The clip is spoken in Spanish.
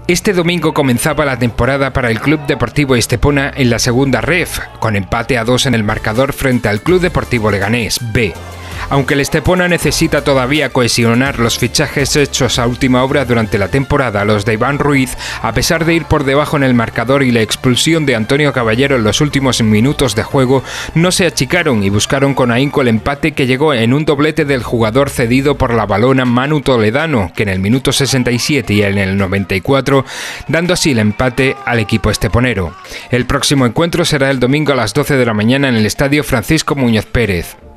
Este domingo comenzaba la temporada para el Club Deportivo Estepona en la segunda ref, con empate a 2 en el marcador frente al Club Deportivo Leganés B. Aunque el Estepona necesita todavía cohesionar los fichajes hechos a última hora durante la temporada, los de Iván Ruiz, a pesar de ir por debajo en el marcador y la expulsión de Antonio Caballero en los últimos minutos de juego, no se achicaron y buscaron con ahínco el empate que llegó en un doblete del jugador cedido por la Valona Manu Toledano, que en el minuto 67 y en el 94, dando así el empate al equipo esteponero. El próximo encuentro será el domingo a las 12 de la mañana en el estadio Francisco Muñoz Pérez.